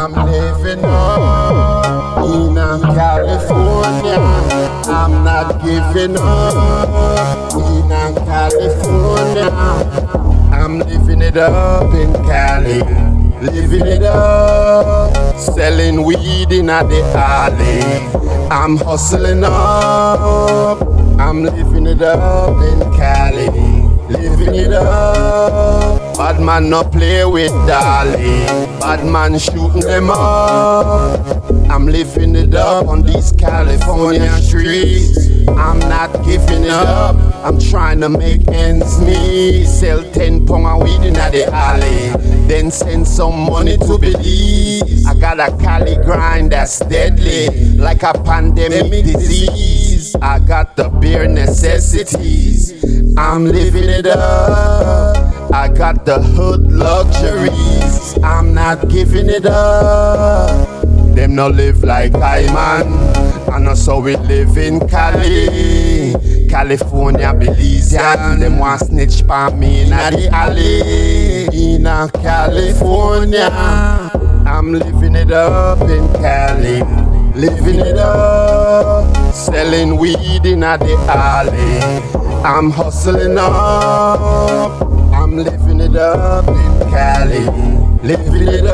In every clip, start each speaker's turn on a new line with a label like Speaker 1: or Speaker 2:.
Speaker 1: I'm living up in California. I'm not giving up in California. I'm living it up in Cali, living it up, selling weed in the alley. I'm hustling up, I'm living it up in Cali, living it up. Bad man no play with Dolly, bad man shooting them up. I'm living it up on these California streets. I'm not giving it up, I'm trying to make ends meet. Sell 10 pound of weed in the alley, then send some money to Belize. I got a Cali grind that's deadly, like a pandemic disease. I got the bare necessities, I'm living it up. I got the hood luxuries, I'm not giving it up. Them no live like I, man, and that's how we live in Cali, California, Belizean. Them want snitch pa me in the alley. In California, I'm living it up in Cali, living it up, selling weed in the alley. I'm hustling up, I'm living it up in Cali, living it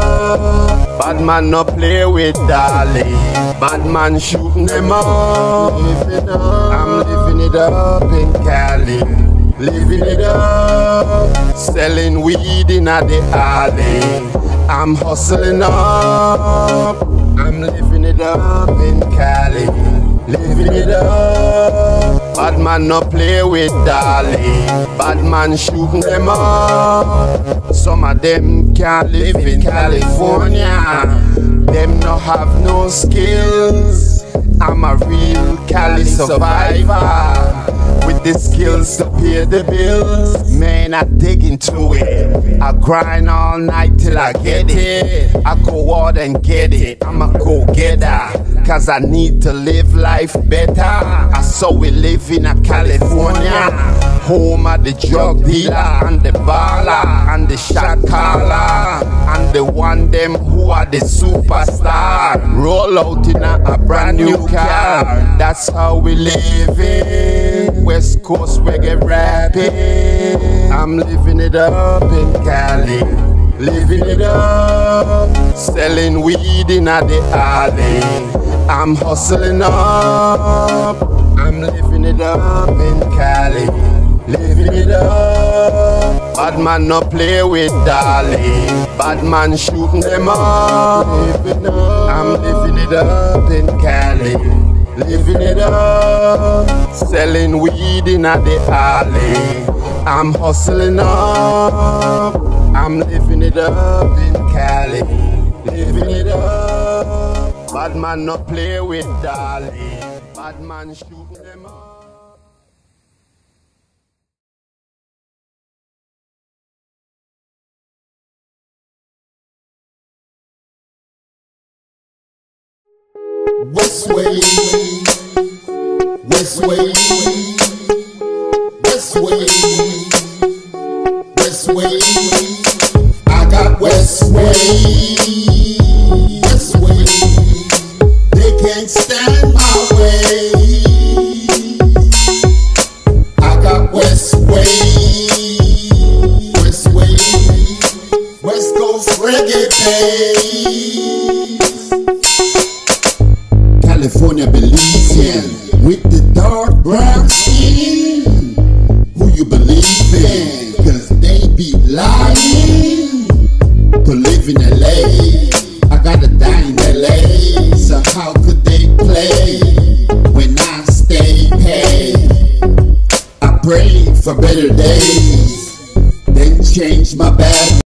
Speaker 1: up. Bad man no play with Dolly, bad man shooting them up. I'm living it up in Cali, living it up, selling weed in the alley. I'm hustling up, I'm living it up in Cali, living it up. Bad man no play with Dolly, bad man shooting them up. Some of them can't live in California, them no have no skills. I'm a real Cali survivor, with the skills to pay the bills. Man, I dig into it, I grind all night till I get it. I go out and get it, I'm a go-getter, cause I need to live life better. I saw we live in a California, home of the drug dealer and the baller and the shot caller and the one them who are the superstar. Roll out in a brand new car, that's how we living. West Coast reggae rapping. I'm living it up in Cali, living it up, selling weed in the alley. I'm hustling up, I'm living it up in Cali, living it up. Bad man no play with Dolly, bad man shooting them up. I'm living it up in Cali, living it up, selling weed in the alley. I'm hustling up, I'm living it up in Cali, living it up. Bad man no play with Dolly, bad man shooting them up.
Speaker 2: West way, west way, west way, west way. I got west way, west way. They can't stand my way. I got west way, west way. West Coast reggae bass. California Belizean with the dark brown skin. Who you believe in? Cause they be lying. To live in LA, I gotta die in LA. So how could they play when I stay paid? I pray for better days, then change my bad